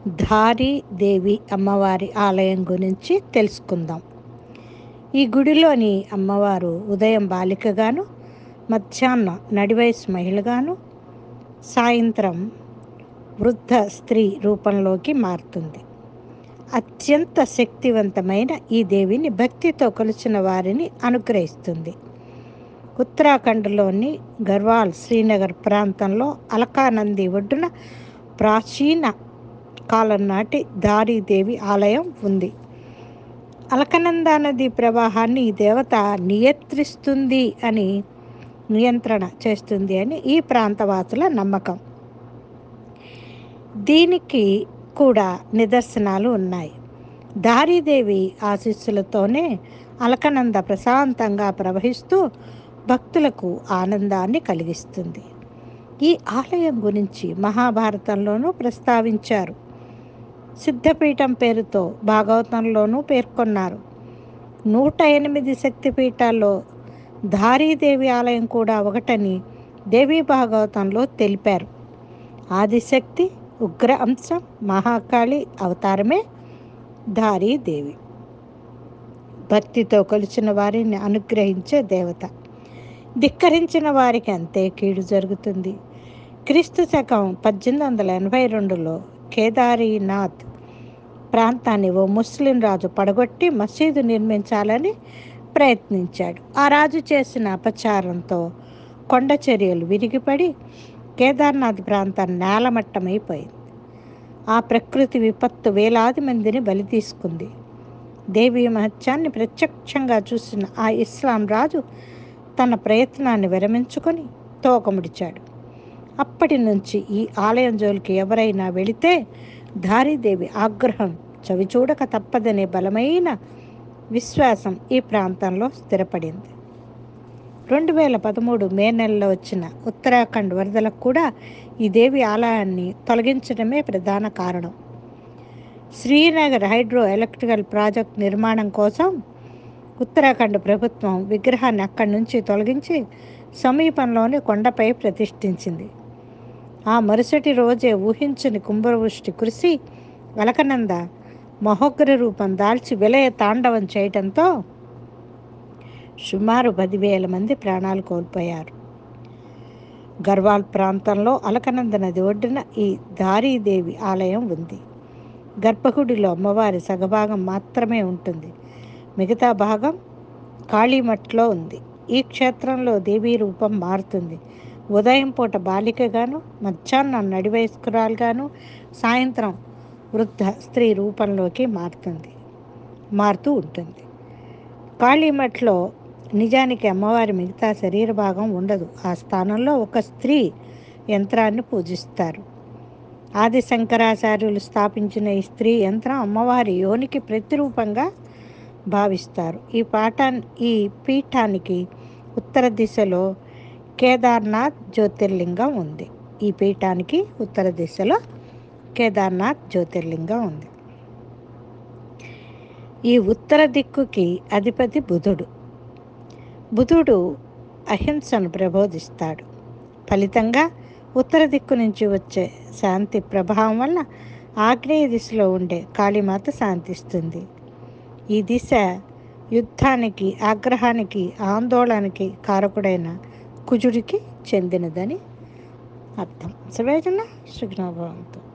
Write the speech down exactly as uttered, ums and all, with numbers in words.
ధారీ దేవి అమ్మవారి ఆలయం గురించి తెలుసుకుందాం. ఈ గుడిలోని అమ్మవారు ఉదయం బాలికగాను, మధ్యాహ్నం నడివయసు మహిళగాను, సాయంత్రం వృద్ధ స్త్రీ రూపంలోకి మారుతుంది. అత్యంత శక్తివంతమైన ఈ దేవిని భక్తితో కొలిచిన వారిని అనుగ్రహిస్తుంది. ఉత్తరాఖండ్లోని గర్వాల్ శ్రీనగర్ ప్రాంతంలో అలకానంది ఒడ్డున ప్రాచీన కాలం నాటి ధారీదేవి ఆలయం ఉంది. అలకనందా నది ప్రవాహాన్ని ఈ దేవత నియంత్రిస్తుంది అని నియంత్రణ చేస్తుంది అని ఈ ప్రాంతవాసుల నమ్మకం. దీనికి కూడా నిదర్శనాలు ఉన్నాయి. ధారీదేవి ఆశీస్సులతోనే అలకనంద ప్రశాంతంగా ప్రవహిస్తూ భక్తులకు ఆనందాన్ని కలిగిస్తుంది. ఈ ఆలయం గురించి మహాభారతంలోనూ ప్రస్తావించారు. సిద్ధపీఠం పేరుతో భాగవతంలోనూ పేర్కొన్నారు. నూట ఎనిమిది శక్తిపీఠాల్లో ధారీదేవి ఆలయం కూడా ఒకటని దేవీ భాగవతంలో తెలిపారు. ఆదిశక్తి ఉగ్ర అంశం మహాకాళి అవతారమే ధారీదేవి. భక్తితో కొలిచిన వారిని అనుగ్రహించే దేవత. ధిక్కరించిన వారికి అంతే కీడు జరుగుతుంది. క్రీస్తు శకం పద్దెనిమిది వందల ఎనభై రెండులో కేదారీనాథ్ ప్రాంతాన్ని ఓ ముస్లిం రాజు పడగొట్టి మసీదు నిర్మించాలని ప్రయత్నించాడు. ఆ రాజు చేసిన అపచారంతో కొండ చర్యలు విరిగిపడి కేదార్నాథ్ ప్రాంతం నేలమట్టమైపోయింది. ఆ ప్రకృతి విపత్తు వేలాది మందిని బలి తీసుకుంది. దేవీ మహత్యాన్ని ప్రత్యక్షంగా చూసిన ఆ ఇస్లాం రాజు తన ప్రయత్నాన్ని విరమించుకొని తోకముడిచాడు. అప్పటి నుంచి ఈ ఆలయం జోలికి ఎవరైనా వెళితే ధారీదేవి ఆగ్రహం చవిచూడక తప్పదనే బలమైన విశ్వాసం ఈ ప్రాంతంలో స్థిరపడింది. రెండు వేల పదమూడు మే నెలలో వచ్చిన ఉత్తరాఖండ్ వరదలకు కూడా ఈ దేవి ఆలయాన్ని తొలగించడమే ప్రధాన కారణం. శ్రీనగర్ హైడ్రో ఎలక్ట్రికల్ ప్రాజెక్ట్ నిర్మాణం కోసం ఉత్తరాఖండ్ ప్రభుత్వం విగ్రహాన్ని అక్కడి నుంచి తొలగించి సమీపంలోని కొండపై ప్రతిష్ఠించింది. ఆ మరుసటి రోజే ఊహించని కుంభవృష్టి కురిసి అలకనంద మహోగ్ర రూపం దాల్చి విలయ తాండవం చేయటంతో సుమారు పదివేల మంది ప్రాణాలు కోల్పోయారు. గర్వాల్ ప్రాంతంలో అలకనంద నది ఒడ్డున ఈ ధారీదేవి ఆలయం ఉంది. గర్భగుడిలో అమ్మవారి సగభాగం మాత్రమే ఉంటుంది. మిగతా భాగం కాళీమఠ్లో ఉంది. ఈ క్షేత్రంలో దేవీ రూపం మారుతుంది. ఉదయం పూట బాలికగాను, మధ్యాహ్నం నడివయస్కురాలుగాను, సాయంత్రం వృద్ధ స్త్రీ రూపంలోకి మారుతుంది మారుతూ ఉంటుంది. కాళీమఠ్లో నిజానికి అమ్మవారి మిగతా శరీర భాగం ఉండదు. ఆ స్థానంలో ఒక స్త్రీ యంత్రాన్ని పూజిస్తారు. ఆది శంకరాచార్యులు స్థాపించిన ఈ స్త్రీ యంత్రం అమ్మవారి యోనికి ప్రతిరూపంగా భావిస్తారు. ఈ పాఠాన్ని ఈ పీఠానికి ఉత్తర దిశలో కేదార్నాథ్ జ్యోతిర్లింగం ఉంది. ఈ పీఠానికి ఉత్తర దిశలో కేదార్నాథ్ జ్యోతిర్లింగం ఉంది. ఈ ఉత్తర దిక్కుకి అధిపతి బుధుడు. బుధుడు అహింసను ప్రబోధిస్తాడు. ఫలితంగా ఉత్తర దిక్కు నుంచి వచ్చే శాంతి ప్రభావం వల్ల ఆగ్నేయ దిశలో ఉండే కాళీమాత శాంతిస్తుంది. ఈ దిశ యుద్ధానికి, ఆగ్రహానికి, ఆందోళనకి కారకుడైన కుజుడికి చెందినదని అర్థం. సర్వేజన సుఖినో భవంతు.